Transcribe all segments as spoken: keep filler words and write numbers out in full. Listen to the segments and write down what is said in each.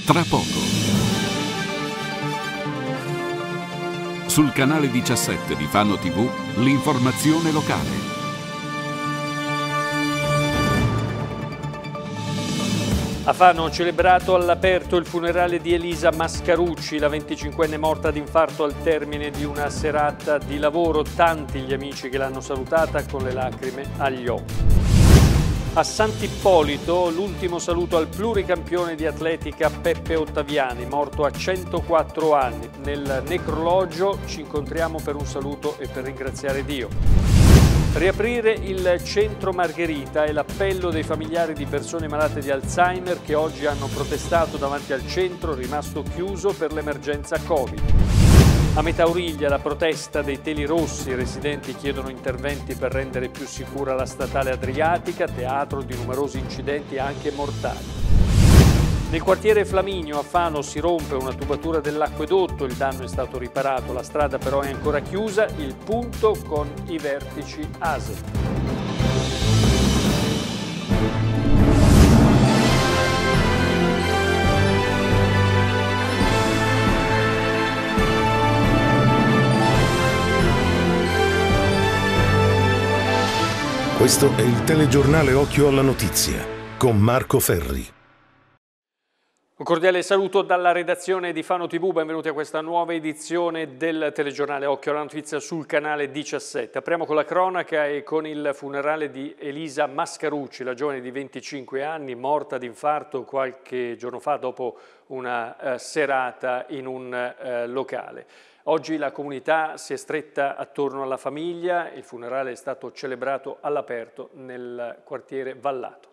tra poco. Sul canale diciassette di Fano tivù, l'informazione locale. A Fano, celebrato all'aperto il funerale di Elisa Mascarucci, la venticinquenne morta d'infarto al termine di una serata di lavoro. Tanti gli amici che l'hanno salutata con le lacrime agli occhi. A Sant'Ippolito, l'ultimo saluto al pluricampione di atletica Peppe Ottaviani, morto a centoquattro anni. Nel necrologio ci incontriamo per un saluto e per ringraziare Dio. Riaprire il centro Margherita è l'appello dei familiari di persone malate di Alzheimer che oggi hanno protestato davanti al centro rimasto chiuso per l'emergenza Covid. A Metauriglia la protesta dei teli rossi, i residenti chiedono interventi per rendere più sicura la statale adriatica, teatro di numerosi incidenti anche mortali. Nel quartiere Flaminio a Fano si rompe una tubatura dell'acquedotto, il danno è stato riparato, la strada però è ancora chiusa, il punto con i vertici A S E. Questo è il telegiornale Occhio alla Notizia con Marco Ferri. Un cordiale saluto dalla redazione di Fano tivù, benvenuti a questa nuova edizione del telegiornale Occhio alla Notizia sul canale diciassette. Apriamo con la cronaca e con il funerale di Elisa Mascarucci, la giovane di venticinque anni, morta d'infarto qualche giorno fa dopo una uh, serata in un uh, locale. Oggi la comunità si è stretta attorno alla famiglia, il funerale è stato celebrato all'aperto nel quartiere Vallato.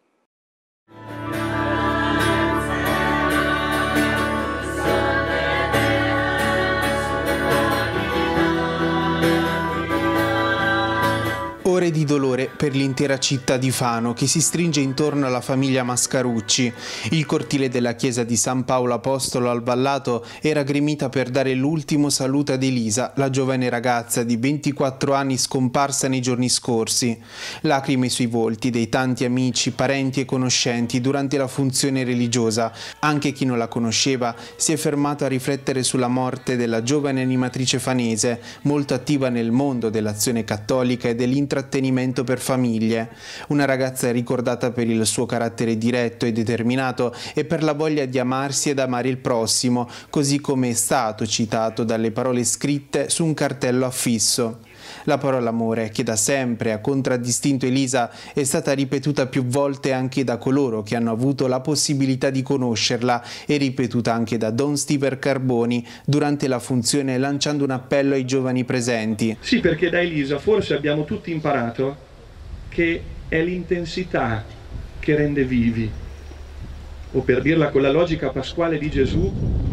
Ore di dolore per l'intera città di Fano che si stringe intorno alla famiglia Mascarucci. Il cortile della chiesa di San Paolo Apostolo al Vallato era gremita per dare l'ultimo saluto ad Elisa, la giovane ragazza di ventiquattro anni scomparsa nei giorni scorsi. Lacrime sui volti dei tanti amici, parenti e conoscenti durante la funzione religiosa. Anche chi non la conosceva si è fermato a riflettere sulla morte della giovane animatrice fanese, molto attiva nel mondo dell'azione cattolica e dell'intrattenimento per famiglie. Una ragazza ricordata per il suo carattere diretto e determinato e per la voglia di amarsi ed amare il prossimo, così come è stato citato dalle parole scritte su un cartello affisso. La parola amore, che da sempre ha contraddistinto Elisa, è stata ripetuta più volte anche da coloro che hanno avuto la possibilità di conoscerla e ripetuta anche da Don Stiver Carboni durante la funzione lanciando un appello ai giovani presenti. Sì, perché da Elisa forse abbiamo tutti imparato che è l'intensità che rende vivi, o per dirla con la logica pasquale di Gesù,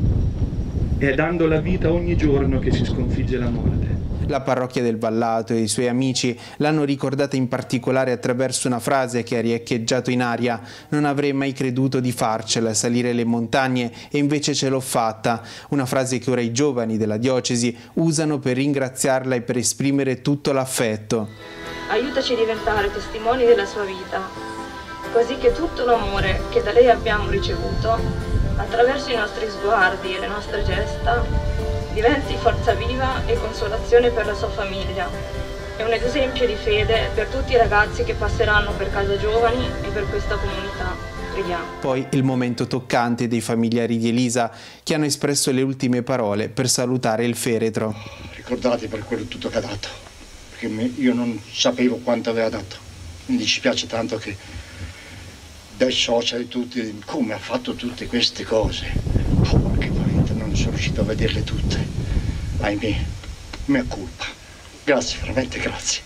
è dando la vita ogni giorno che si sconfigge la morte. La parrocchia del Vallato e i suoi amici l'hanno ricordata in particolare attraverso una frase che ha riecheggiato in aria: non avrei mai creduto di farcela salire le montagne e invece ce l'ho fatta. Una frase che ora i giovani della diocesi usano per ringraziarla e per esprimere tutto l'affetto. Aiutaci a diventare testimoni della sua vita, così che tutto l'amore che da lei abbiamo ricevuto, attraverso i nostri sguardi e le nostre gesta, diventi forza viva e consolazione per la sua famiglia. È un esempio di fede per tutti i ragazzi che passeranno per Casa Giovani e per questa comunità. Preghiamo. Poi il momento toccante dei familiari di Elisa che hanno espresso le ultime parole per salutare il feretro. Ricordate per quello tutto che ha dato, perché io non sapevo quanto aveva dato. Mi dispiace tanto che dai social e tutti, come ha fatto tutte queste cose. Oh, che veramente non sono riuscito a vederle tutte. Ahimè, mea colpa. Grazie, veramente grazie.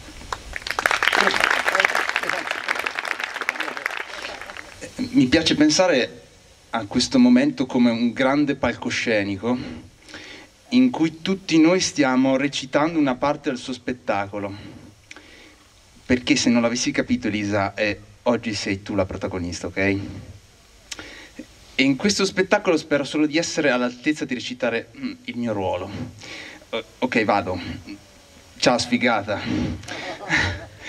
Mi piace pensare a questo momento come un grande palcoscenico in cui tutti noi stiamo recitando una parte del suo spettacolo. Perché se non l'avessi capito, Elisa, eh, oggi sei tu la protagonista, ok? E in questo spettacolo spero solo di essere all'altezza di recitare mm, il mio ruolo. Uh, ok, vado. Ciao, sfigata.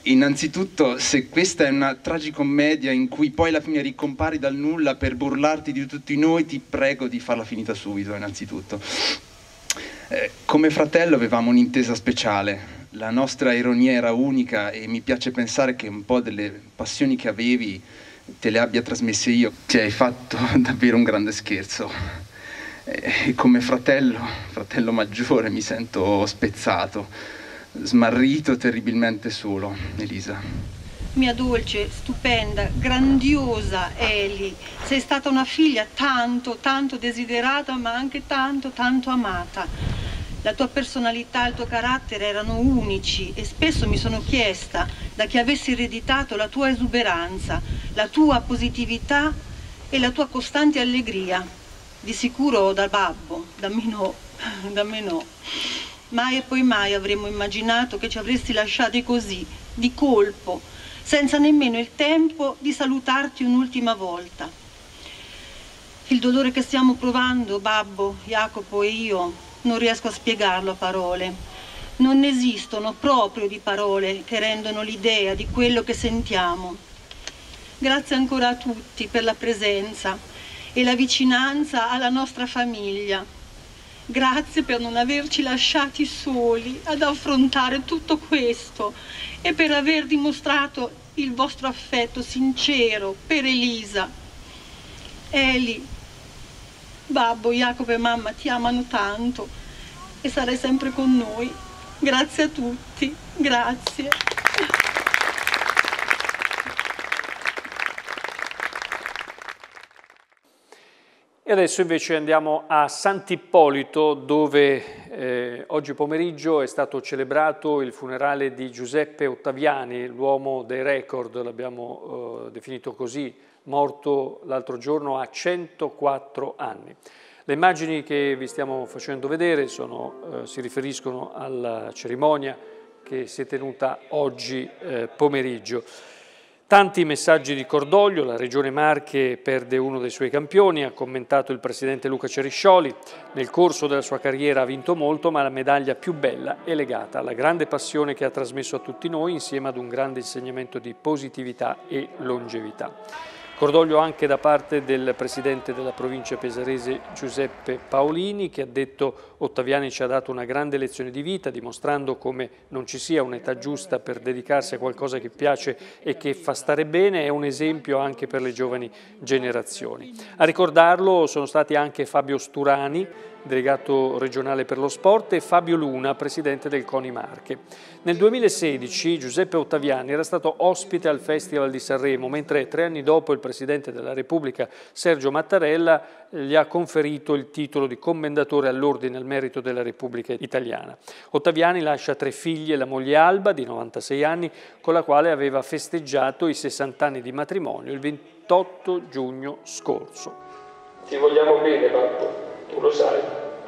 Innanzitutto, se questa è una tragicommedia in cui poi alla fine ricompari dal nulla per burlarti di tutti noi, ti prego di farla finita subito, innanzitutto. Eh, come fratello avevamo un'intesa speciale, la nostra ironia era unica e mi piace pensare che un po' delle passioni che avevi te le abbia trasmesse io. Ci hai fatto davvero un grande scherzo. E come fratello, fratello maggiore, mi sento spezzato, smarrito, terribilmente solo, Elisa. Mia dolce, stupenda, grandiosa Eli, sei stata una figlia tanto, tanto desiderata, ma anche tanto, tanto amata. La tua personalità e il tuo carattere erano unici e spesso mi sono chiesta da chi avessi ereditato la tua esuberanza, la tua positività e la tua costante allegria. Di sicuro da babbo, da me no, da me no. Mai e poi mai avremmo immaginato che ci avresti lasciati così, di colpo, senza nemmeno il tempo di salutarti un'ultima volta. Il dolore che stiamo provando, babbo, Jacopo e io, non riesco a spiegarlo a parole. Non ne esistono proprio di parole che rendono l'idea di quello che sentiamo. Grazie ancora a tutti per la presenza e la vicinanza alla nostra famiglia. Grazie per non averci lasciati soli ad affrontare tutto questo e per aver dimostrato il vostro affetto sincero per Elisa. Eli, babbo, Jacopo e mamma ti amano tanto e sarai sempre con noi. Grazie a tutti, grazie. E adesso invece andiamo a Sant'Ippolito, dove eh, oggi pomeriggio è stato celebrato il funerale di Giuseppe Ottaviani, l'uomo dei record, l'abbiamo eh, definito così, morto l'altro giorno a centoquattro anni. Le immagini che vi stiamo facendo vedere sono, eh, si riferiscono alla cerimonia che si è tenuta oggi eh, pomeriggio. Tanti messaggi di cordoglio, la Regione Marche perde uno dei suoi campioni, ha commentato il presidente Luca Ceriscioli. Nel corso della sua carriera ha vinto molto, ma la medaglia più bella è legata alla grande passione che ha trasmesso a tutti noi, insieme ad un grande insegnamento di positività e longevità. Cordoglio anche da parte del presidente della provincia pesarese Giuseppe Paolini, che ha detto: Ottaviani ci ha dato una grande lezione di vita, dimostrando come non ci sia un'età giusta per dedicarsi a qualcosa che piace e che fa stare bene. È un esempio anche per le giovani generazioni. A ricordarlo sono stati anche Fabio Sturani, delegato regionale per lo sport, e Fabio Luna, presidente del CONI Marche. Nel duemilasedici Giuseppe Ottaviani era stato ospite al Festival di Sanremo, mentre tre anni dopo il presidente della Repubblica Sergio Mattarella gli ha conferito il titolo di commendatore all'Ordine al Merito della Repubblica Italiana. Ottaviani lascia tre figlie e la moglie Alba, di novantasei anni, con la quale aveva festeggiato i sessanta anni di matrimonio il ventotto giugno scorso. Ti vogliamo bene, babbo. Tu lo sai,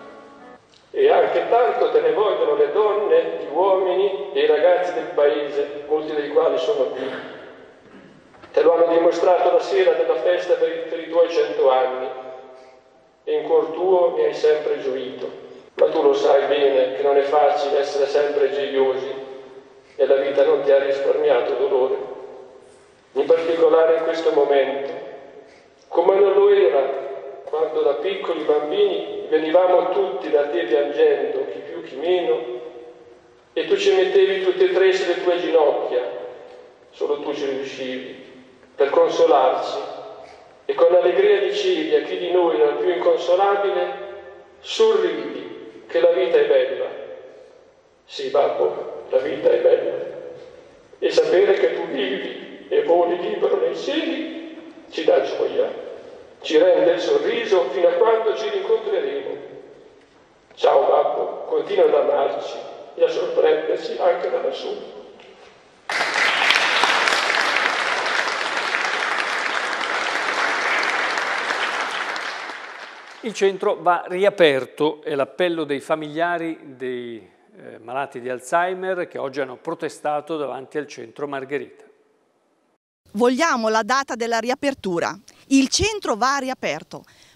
e anche tanto te ne vogliono le donne, gli uomini e i ragazzi del paese, molti dei quali sono qui. Te lo hanno dimostrato la sera della festa per i, per i tuoi cento anni, e in cuor tuo ne hai sempre gioito. Ma tu lo sai bene che non è facile essere sempre gioiosi, e la vita non ti ha risparmiato dolore, in particolare in questo momento, come non lo era quando da piccoli bambini venivamo tutti da te piangendo, chi più chi meno, e tu ci mettevi tutti e tre sulle tue ginocchia, solo tu ci riuscivi, per consolarci, e con allegria dicevi a chi di noi era più inconsolabile: sorridi, che la vita è bella. Sì, babbo, la vita è bella, e sapere che tu vivi e voli libero nei cieli ci dà gioia. Ci rende il sorriso fino a quando ci rincontreremo. Ciao babbo, continua ad amarci e a sorprenderci anche da lassù. Il centro va riaperto, è l'appello dei familiari dei eh, malati di Alzheimer che oggi hanno protestato davanti al centro Margherita. Vogliamo la data della riapertura. Il centro va riaperto.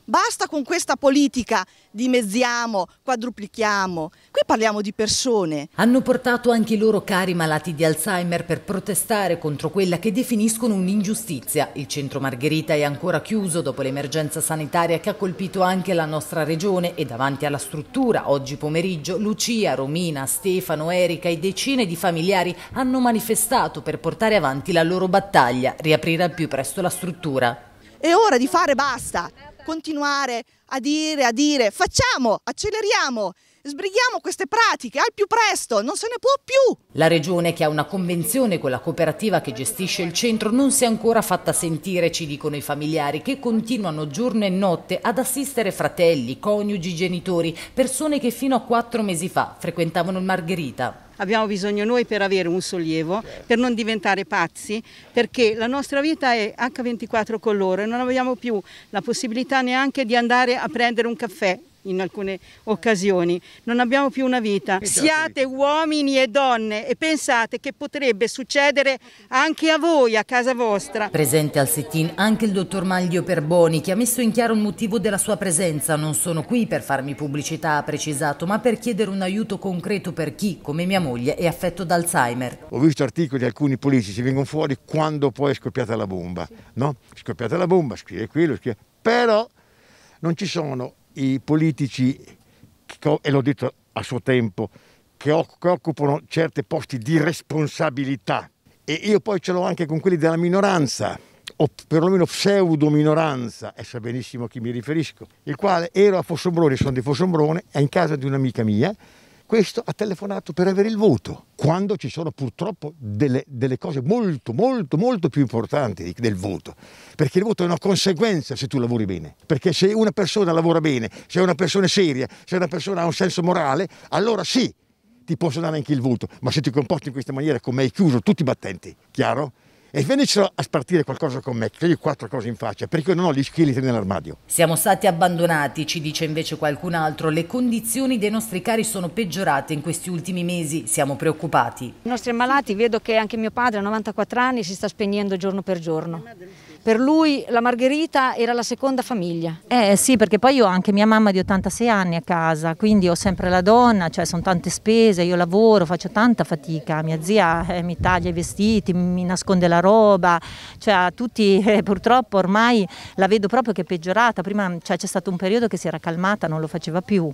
Basta con questa politica dimezziamo, quadruplichiamo. Qui parliamo di persone. Hanno portato anche i loro cari malati di Alzheimer per protestare contro quella che definiscono un'ingiustizia. Il centro Margherita è ancora chiuso dopo l'emergenza sanitaria che ha colpito anche la nostra regione e davanti alla struttura oggi pomeriggio Lucia, Romina, Stefano, Erika e decine di familiari hanno manifestato per portare avanti la loro battaglia, riaprire al più presto la struttura. È ora di fare basta, continuare a dire, a dire, facciamo, acceleriamo, sbrighiamo queste pratiche al più presto, non se ne può più. La regione, che ha una convenzione con la cooperativa che gestisce il centro, non si è ancora fatta sentire, ci dicono i familiari, che continuano giorno e notte ad assistere fratelli, coniugi, genitori, persone che fino a quattro mesi fa frequentavano il Margherita. Abbiamo bisogno noi per avere un sollievo, per non diventare pazzi, perché la nostra vita è acca ventiquattro con loro e non abbiamo più la possibilità neanche di andare a prendere un caffè in alcune occasioni. Non abbiamo più una vita. Siate uomini e donne e pensate che potrebbe succedere anche a voi, a casa vostra. Presente al sit-in anche il dottor Maglio Perboni, che ha messo in chiaro il motivo della sua presenza. Non sono qui per farmi pubblicità, ha precisato, ma per chiedere un aiuto concreto per chi, come mia moglie, è affetto da Alzheimer. Ho visto articoli di alcuni politici vengono fuori quando poi è scoppiata la bomba, no? È scoppiata la bomba, scrive quello, scrive. Però non ci sono i politici, che, e l'ho detto a suo tempo, che, che occupano certi posti di responsabilità, e io poi ce l'ho anche con quelli della minoranza, o perlomeno pseudo minoranza, e sa benissimo a chi mi riferisco, il quale ero a Fossombrone, sono di Fossombrone, è in casa di un'amica mia. Questo ha telefonato per avere il voto, quando ci sono purtroppo delle, delle cose molto, molto, molto più importanti del voto. Perché il voto è una conseguenza se tu lavori bene. Perché se una persona lavora bene, se è una persona seria, se una persona ha un senso morale, allora sì, ti posso dare anche il voto. Ma se ti comporti in questa maniera, come hai chiuso tutti i battenti, chiaro? E venissero a spartire qualcosa con me, che io quattro cose in faccia, perché io non ho gli scheletri nell'armadio. Siamo stati abbandonati, ci dice invece qualcun altro. Le condizioni dei nostri cari sono peggiorate in questi ultimi mesi, siamo preoccupati. I nostri ammalati, vedo che anche mio padre a novantaquattro anni si sta spegnendo giorno per giorno. Per lui la Margherita era la seconda famiglia. Eh sì, perché poi io ho anche mia mamma di ottantasei anni a casa, quindi ho sempre la donna, cioè sono tante spese, io lavoro, faccio tanta fatica, mia zia eh, mi taglia i vestiti, mi nasconde la roba, cioè tutti eh, purtroppo ormai la vedo proprio che è peggiorata. Prima cioè, c'è stato un periodo che si era calmata, non lo faceva più.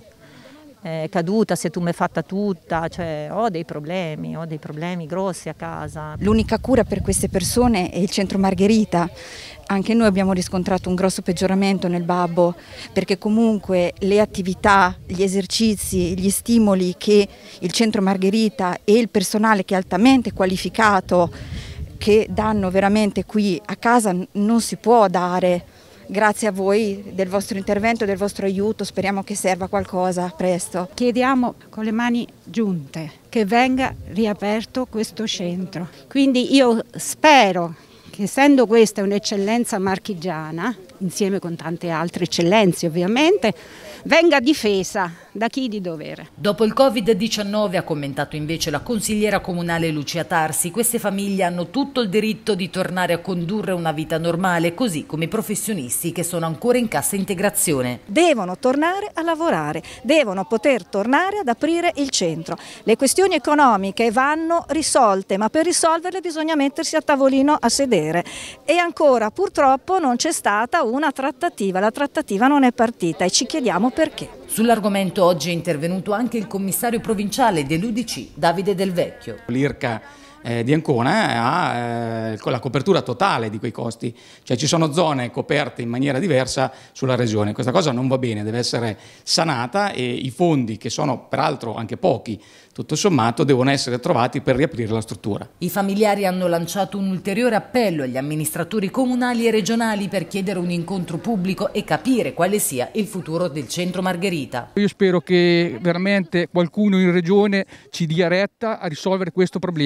È caduta, si è tumefatta tutta, cioè ho dei problemi, ho dei problemi grossi a casa. L'unica cura per queste persone è il centro Margherita. Anche noi abbiamo riscontrato un grosso peggioramento nel babbo, perché comunque le attività, gli esercizi, gli stimoli che il centro Margherita e il personale che è altamente qualificato che danno veramente qui a casa non si può dare. Grazie a voi del vostro intervento, del vostro aiuto, speriamo che serva qualcosa presto. Chiediamo con le mani giunte che venga riaperto questo centro. Quindi io spero che, essendo questa un'eccellenza marchigiana, insieme con tante altre eccellenze ovviamente, venga difesa da chi di dovere. Dopo il Covid diciannove, ha commentato invece la consigliera comunale Lucia Tarsi, queste famiglie hanno tutto il diritto di tornare a condurre una vita normale, così come i professionisti che sono ancora in cassa integrazione. Devono tornare a lavorare, devono poter tornare ad aprire il centro. Le questioni economiche vanno risolte, ma per risolverle bisogna mettersi a tavolino a sedere. E ancora purtroppo non c'è stata una trattativa, la trattativa non è partita e ci chiediamo perché. Sull'argomento oggi è intervenuto anche il commissario provinciale dell'U D C, Davide Del Vecchio. L'I R C A eh, di Ancona ha eh, la copertura totale di quei costi, cioè ci sono zone coperte in maniera diversa sulla regione. Questa cosa non va bene, deve essere sanata e i fondi, che sono peraltro anche pochi, tutto sommato, devono essere trovati per riaprire la struttura. I familiari hanno lanciato un ulteriore appello agli amministratori comunali e regionali per chiedere un incontro pubblico e capire quale sia il futuro del centro Margherita. Io spero che veramente qualcuno in regione ci dia retta a risolvere questo problema, perché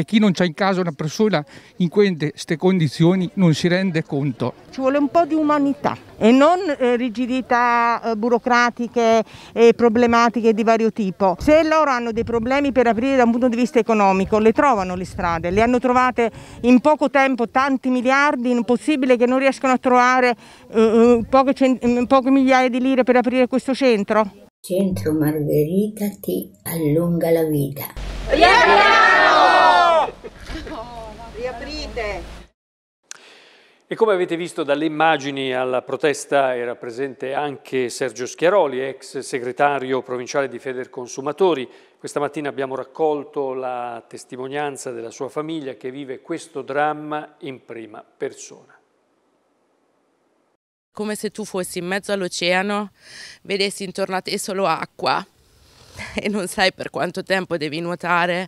perché chi non c'ha in casa una persona in queste condizioni non si rende conto. Ci vuole un po' di umanità e non eh, rigidità eh, burocratiche e problematiche di vario tipo. Se loro hanno dei problemi per aprire da un punto di vista economico, le trovano le strade, le hanno trovate in poco tempo tanti miliardi, è possibile che non riescano a trovare eh, poche, cent- poche migliaia di lire per aprire questo centro? Centro Margherita ti allunga la vita. Riapriamo! Riaprite! E come avete visto dalle immagini, alla protesta era presente anche Sergio Schiaroli, ex segretario provinciale di Federconsumatori. Questa mattina abbiamo raccolto la testimonianza della sua famiglia che vive questo dramma in prima persona. Come se tu fossi in mezzo all'oceano, vedessi intorno a te solo acqua e non sai per quanto tempo devi nuotare,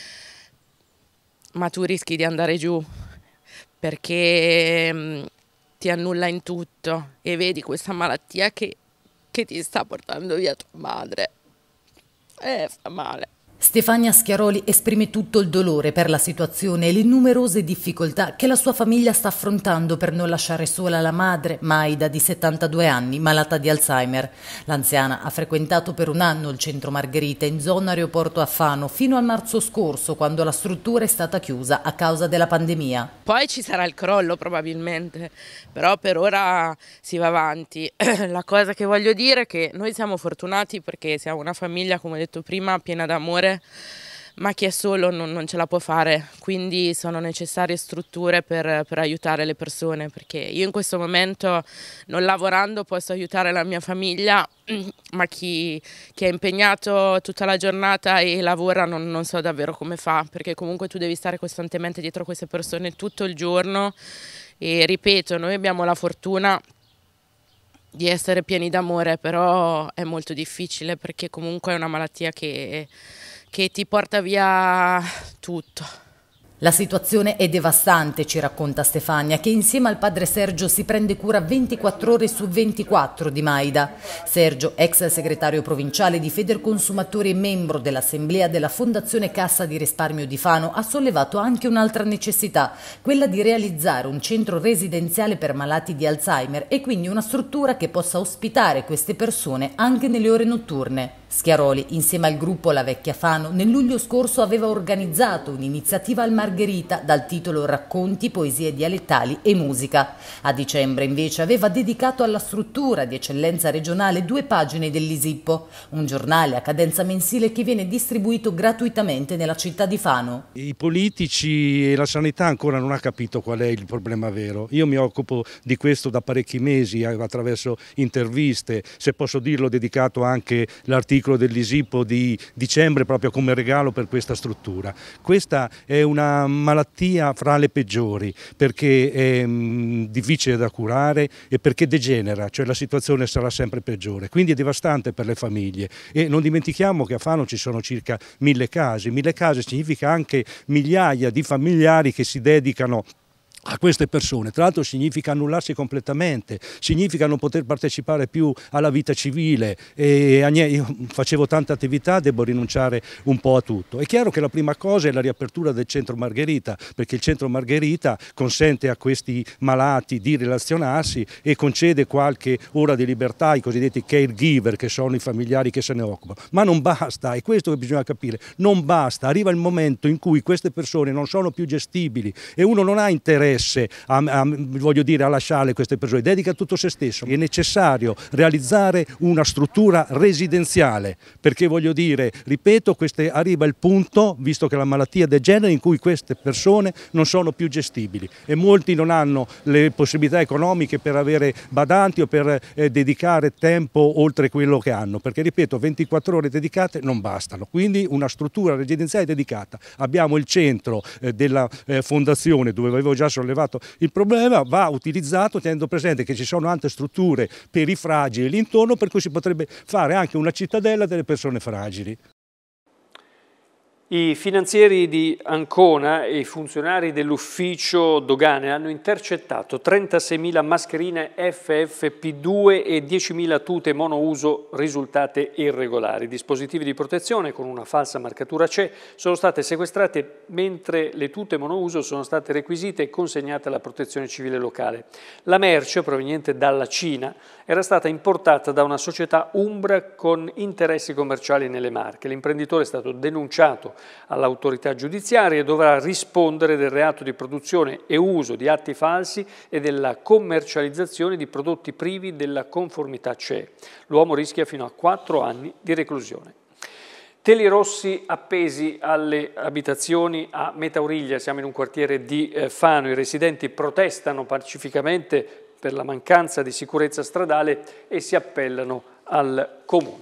ma tu rischi di andare giù perché mh, ti annulla in tutto e vedi questa malattia che, che ti sta portando via tua madre. Eh, fa male. Stefania Schiaroli esprime tutto il dolore per la situazione e le numerose difficoltà che la sua famiglia sta affrontando per non lasciare sola la madre, Maida, di settantadue anni, malata di Alzheimer. L'anziana ha frequentato per un anno il centro Margherita in zona aeroporto a Fano fino al marzo scorso, quando la struttura è stata chiusa a causa della pandemia. Poi ci sarà il crollo probabilmente, però per ora si va avanti. La cosa che voglio dire è che noi siamo fortunati perché siamo una famiglia, come ho detto prima, piena d'amore, ma chi è solo non, non ce la può fare, quindi sono necessarie strutture per, per aiutare le persone, perché io in questo momento non lavorando posso aiutare la mia famiglia, ma chi, chi è impegnato tutta la giornata e lavora non, non so davvero come fa, perché comunque tu devi stare costantemente dietro queste persone tutto il giorno e ripeto, noi abbiamo la fortuna di essere pieni d'amore, però è molto difficile perché comunque è una malattia che, che ti porta via tutto. La situazione è devastante, ci racconta Stefania, che insieme al padre Sergio si prende cura ventiquattro ore su ventiquattro di Maida. Sergio, ex segretario provinciale di Federconsumatori e membro dell'assemblea della Fondazione Cassa di Risparmio di Fano, ha sollevato anche un'altra necessità, quella di realizzare un centro residenziale per malati di Alzheimer e quindi una struttura che possa ospitare queste persone anche nelle ore notturne. Schiaroli, insieme al gruppo La Vecchia Fano, nel luglio scorso aveva organizzato un'iniziativa al Margherita dal titolo Racconti, poesie dialettali e musica. A dicembre invece aveva dedicato alla struttura di eccellenza regionale due pagine dell'Isippo, un giornale a cadenza mensile che viene distribuito gratuitamente nella città di Fano. I politici e la sanità ancora non ha capito qual è il problema vero. Io mi occupo di questo da parecchi mesi attraverso interviste, se posso dirlo ho dedicato anche l'articolo dell'Isippo di dicembre proprio come regalo per questa struttura. Questa è una malattia fra le peggiori perché è mh, difficile da curare e perché degenera, cioè la situazione sarà sempre peggiore, quindi è devastante per le famiglie e non dimentichiamo che a Fano ci sono circa mille case, mille case significa anche migliaia di familiari che si dedicano a queste persone. Tra l'altro significa annullarsi completamente, significa non poter partecipare più alla vita civile e io facevo tante attività, devo rinunciare un po' a tutto. È chiaro che la prima cosa è la riapertura del centro Margherita, perché il centro Margherita consente a questi malati di relazionarsi e concede qualche ora di libertà ai cosiddetti caregiver, che sono i familiari che se ne occupano. Ma non basta, è questo che bisogna capire, non basta, arriva il momento in cui queste persone non sono più gestibili e uno non ha interesse A, a, voglio dire, a lasciare queste persone, dedica tutto se stesso. È necessario realizzare una struttura residenziale perché voglio dire, ripeto, queste, arriva il punto, visto che la malattia degenera, in cui queste persone non sono più gestibili e molti non hanno le possibilità economiche per avere badanti o per eh, dedicare tempo oltre quello che hanno, perché ripeto, ventiquattro ore dedicate non bastano, quindi una struttura residenziale dedicata. Abbiamo il centro eh, della eh, fondazione dove avevo già sollevato il problema, va utilizzato tenendo presente che ci sono altre strutture per i fragili l'intorno, per cui si potrebbe fare anche una cittadella delle persone fragili. I finanzieri di Ancona e i funzionari dell'ufficio dogane hanno intercettato trentaseimila mascherine F F P due e diecimila tute monouso risultate irregolari. Dispositivi di protezione con una falsa marcatura C E sono state sequestrate mentre le tute monouso sono state requisite e consegnate alla protezione civile locale. La merce, proveniente dalla Cina, era stata importata da una società umbra con interessi commerciali nelle Marche. L'imprenditore è stato denunciato all'autorità giudiziaria e dovrà rispondere del reato di produzione e uso di atti falsi e della commercializzazione di prodotti privi della conformità C E. L'uomo rischia fino a quattro anni di reclusione. Teli rossi appesi alle abitazioni a Metauriglia, siamo in un quartiere di Fano, i residenti protestano pacificamente per la mancanza di sicurezza stradale e si appellano al Comune.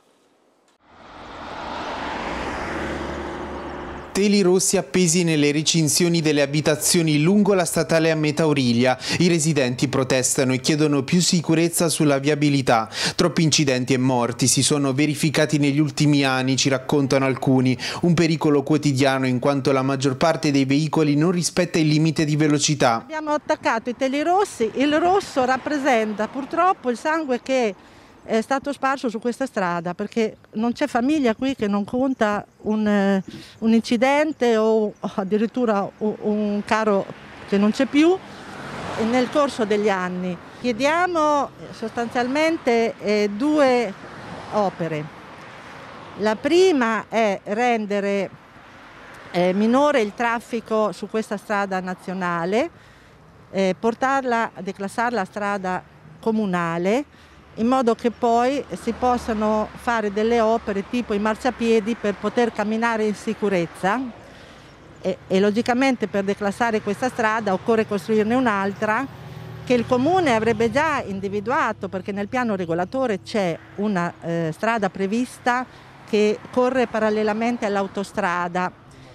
Teli rossi appesi nelle recinzioni delle abitazioni lungo la statale a Metauriglia. I residenti protestano e chiedono più sicurezza sulla viabilità. Troppi incidenti e morti si sono verificati negli ultimi anni, ci raccontano alcuni. Un pericolo quotidiano in quanto la maggior parte dei veicoli non rispetta il limite di velocità. Abbiamo attaccato i teli rossi, il rosso rappresenta purtroppo il sangue che è stato sparso su questa strada, perché non c'è famiglia qui che non conta un, un incidente o addirittura un, un carro che non c'è più nel corso degli anni. Chiediamo sostanzialmente eh, due opere. La prima è rendere eh, minore il traffico su questa strada nazionale, eh, portarla, declassarla a strada comunale, in modo che poi si possano fare delle opere tipo i marciapiedi per poter camminare in sicurezza e, e logicamente per declassare questa strada occorre costruirne un'altra che il Comune avrebbe già individuato, perché nel piano regolatore c'è una eh, strada prevista che corre parallelamente all'autostrada.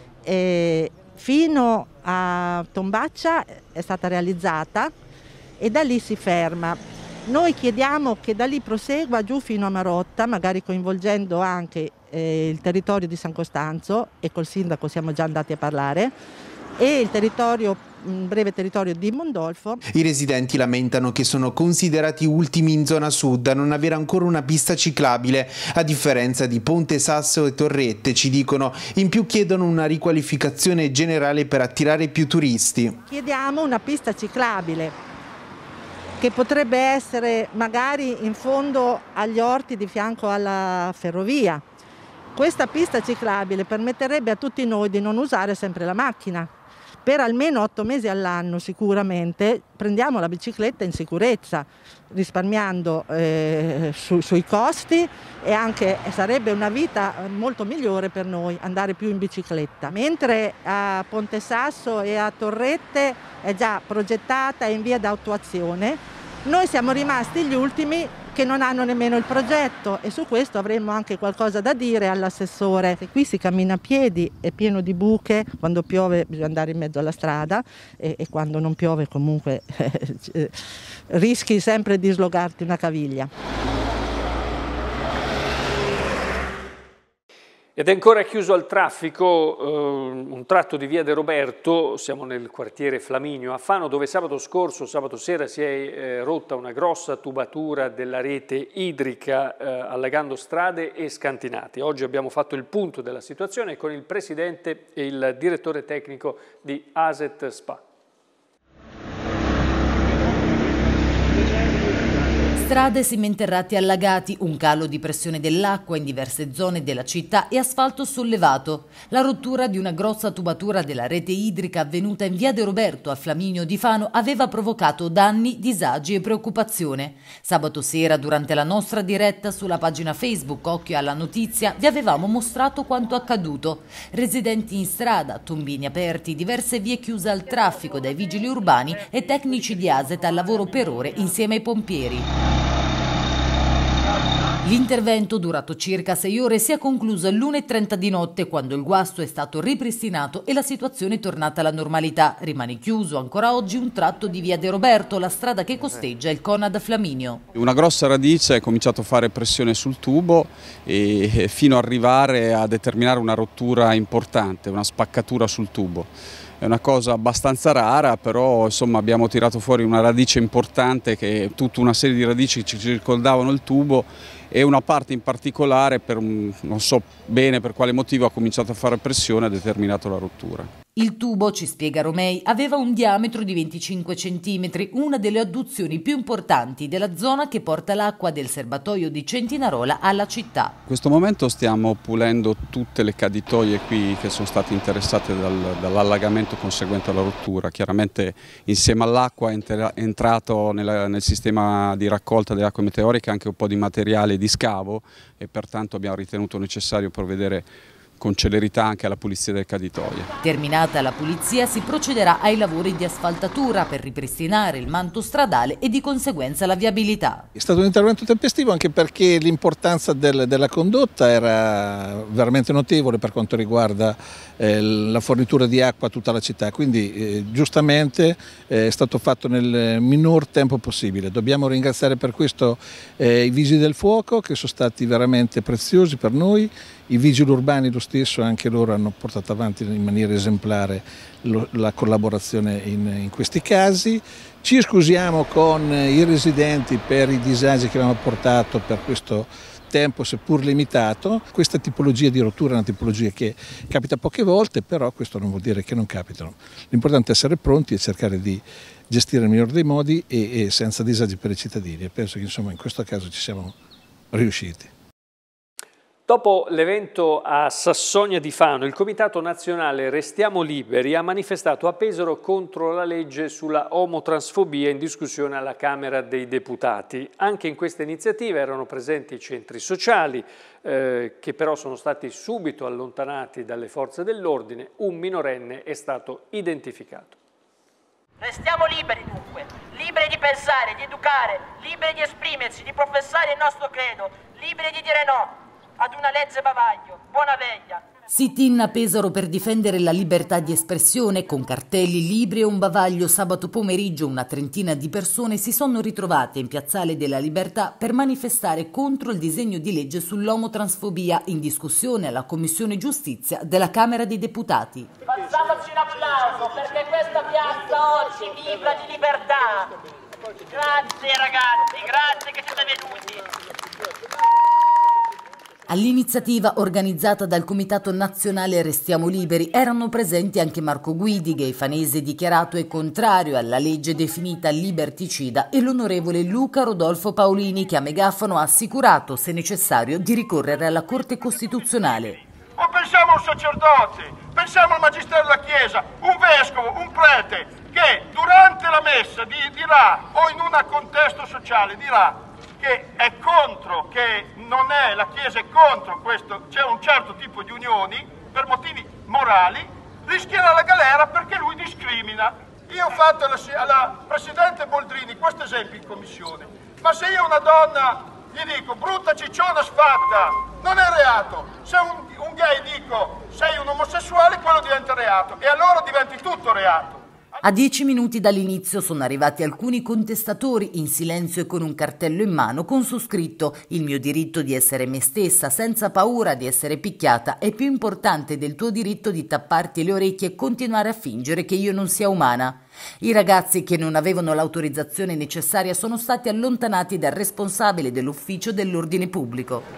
Eh, fino a Tombaccia è stata realizzata e da lì si ferma. Noi chiediamo che da lì prosegua giù fino a Marotta, magari coinvolgendo anche eh, il territorio di San Costanzo, e col sindaco siamo già andati a parlare, e il territorio, un breve territorio di Mondolfo. I residenti lamentano che sono considerati ultimi in zona sud a non avere ancora una pista ciclabile, a differenza di Ponte Sasso e Torrette, ci dicono. In più chiedono una riqualificazione generale per attirare più turisti. Chiediamo una pista ciclabile che potrebbe essere magari in fondo agli orti di fianco alla ferrovia. Questa pista ciclabile permetterebbe a tutti noi di non usare sempre la macchina. Per almeno otto mesi all'anno sicuramente prendiamo la bicicletta in sicurezza, risparmiando eh, su, sui costi, e anche sarebbe una vita molto migliore per noi andare più in bicicletta. Mentre a Ponte Sasso e a Torrette è già progettata e in via d'attuazione, noi siamo rimasti gli ultimi che non hanno nemmeno il progetto, e su questo avremmo anche qualcosa da dire all'assessore. Qui si cammina a piedi, è pieno di buche, quando piove bisogna andare in mezzo alla strada e, e quando non piove comunque eh, rischi sempre di slogarti una caviglia. Ed è ancora chiuso al traffico eh, un tratto di via De Roberto, siamo nel quartiere Flaminio a Fano, dove sabato scorso, sabato sera, si è eh, rotta una grossa tubatura della rete idrica eh, allagando strade e scantinati. Oggi abbiamo fatto il punto della situazione con il presidente e il direttore tecnico di Aset Spa. Strade, seminterrati allagati, un calo di pressione dell'acqua in diverse zone della città e asfalto sollevato. La rottura di una grossa tubatura della rete idrica avvenuta in via De Roberto a Flaminio di Fano aveva provocato danni, disagi e preoccupazione. Sabato sera, durante la nostra diretta sulla pagina Facebook Occhio alla Notizia, vi avevamo mostrato quanto accaduto. Residenti in strada, tombini aperti, diverse vie chiuse al traffico dai vigili urbani e tecnici di Aset al lavoro per ore insieme ai pompieri. L'intervento, durato circa sei ore, si è concluso all'una e trenta di notte, quando il guasto è stato ripristinato e la situazione è tornata alla normalità. Rimane chiuso ancora oggi un tratto di via De Roberto, la strada che costeggia il Conad Flaminio. Una grossa radice ha cominciato a fare pressione sul tubo e fino ad arrivare a determinare una rottura importante, una spaccatura sul tubo. È una cosa abbastanza rara, però insomma, abbiamo tirato fuori una radice importante, che tutta una serie di radici che ci circondavano il tubo, e una parte in particolare, per un, non so bene per quale motivo, ha cominciato a fare pressione e ha determinato la rottura. Il tubo, ci spiega Romei, aveva un diametro di venticinque centimetri, una delle adduzioni più importanti della zona che porta l'acqua del serbatoio di Centinarola alla città. In questo momento stiamo pulendo tutte le caditoie qui che sono state interessate dal, dall'allagamento conseguente alla rottura. Chiaramente insieme all'acqua è entrato nel, nel sistema di raccolta delle acque meteoriche anche un po' di materiale di scavo, e pertanto abbiamo ritenuto necessario provvedere con celerità anche alla pulizia delle caditoie. Terminata la pulizia, si procederà ai lavori di asfaltatura per ripristinare il manto stradale e di conseguenza la viabilità. È stato un intervento tempestivo anche perché l'importanza del, della condotta era veramente notevole per quanto riguarda eh, la fornitura di acqua a tutta la città, quindi eh, giustamente eh, è stato fatto nel minor tempo possibile. Dobbiamo ringraziare per questo eh, i vigili del fuoco, che sono stati veramente preziosi per noi, i vigili urbani lo stesso, anche loro hanno portato avanti in maniera esemplare lo, la collaborazione in, in questi casi. Ci scusiamo con i residenti per i disagi che abbiamo portato per questo tempo seppur limitato. Questa tipologia di rottura è una tipologia che capita poche volte, però questo non vuol dire che non capitano. L'importante è essere pronti e cercare di gestire nel miglior dei modi e, e senza disagi per i cittadini, e penso che insomma in questo caso ci siamo riusciti. Dopo l'evento a Sassonia di Fano, il Comitato Nazionale Restiamo Liberi ha manifestato a Pesaro contro la legge sulla omotransfobia in discussione alla Camera dei Deputati. Anche in questa iniziativa erano presenti i centri sociali, eh, che però sono stati subito allontanati dalle forze dell'ordine. Un minorenne è stato identificato. Restiamo liberi dunque, liberi di pensare, di educare, liberi di esprimerci, di professare il nostro credo, liberi di dire no ad una legge bavaglio. Buona veglia. Sit-in a Pesaro per difendere la libertà di espressione. Con cartelli, libri e un bavaglio, sabato pomeriggio una trentina di persone si sono ritrovate in Piazzale della Libertà per manifestare contro il disegno di legge sull'omotransfobia in discussione alla Commissione Giustizia della Camera dei Deputati. Facciamoci un applauso perché questa piazza oggi vibra di libertà. Grazie ragazzi, grazie che siete venuti. All'iniziativa organizzata dal Comitato Nazionale Restiamo Liberi erano presenti anche Marco Guidi, gay fanese dichiarato e contrario alla legge definita liberticida, e l'onorevole Luca Rodolfo Paolini, che a megafono ha assicurato, se necessario, di ricorrere alla Corte Costituzionale. O pensiamo a un sacerdote, pensiamo al magistero della Chiesa, un vescovo, un prete, che durante la messa di, dirà, o in un contesto sociale, dirà che è contro, che non è, la Chiesa è contro questo, c'è un certo tipo di unioni per motivi morali, rischierà la galera perché lui discrimina. Io ho fatto alla, alla Presidente Boldrini questo esempio in commissione, ma se io a una donna gli dico brutta cicciona sfatta, non è reato. Se un, un gay dico sei un omosessuale, quello diventa reato, e allora diventi tutto reato. A dieci minuti dall'inizio sono arrivati alcuni contestatori in silenzio e con un cartello in mano con su scritto: il mio diritto di essere me stessa senza paura di essere picchiata è più importante del tuo diritto di tapparti le orecchie e continuare a fingere che io non sia umana. I ragazzi che non avevano l'autorizzazione necessaria sono stati allontanati dal responsabile dell'ufficio dell'ordine pubblico.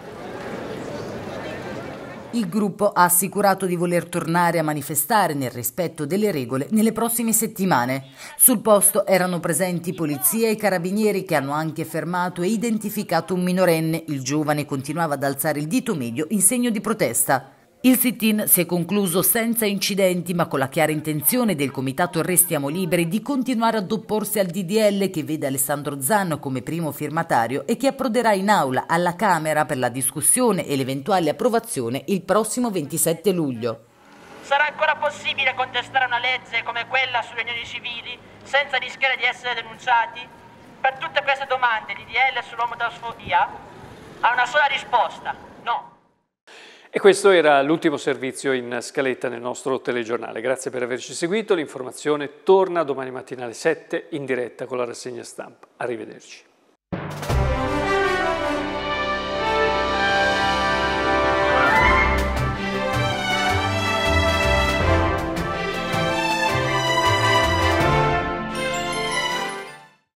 Il gruppo ha assicurato di voler tornare a manifestare nel rispetto delle regole nelle prossime settimane. Sul posto erano presenti polizia e carabinieri che hanno anche fermato e identificato un minorenne. Il giovane continuava ad alzare il dito medio in segno di protesta. Il sit-in si è concluso senza incidenti, ma con la chiara intenzione del Comitato Restiamo Liberi di continuare ad opporsi al D D L che vede Alessandro Zan come primo firmatario e che approderà in aula alla Camera per la discussione e l'eventuale approvazione il prossimo ventisette luglio. Sarà ancora possibile contestare una legge come quella sulle unioni civili senza rischiare di essere denunciati? Per tutte queste domande, D D L sull'omotransfobia, Ha una sola risposta, no. E questo era l'ultimo servizio in scaletta nel nostro telegiornale. Grazie per averci seguito. L'informazione torna domani mattina alle sette in diretta con la rassegna stampa. Arrivederci.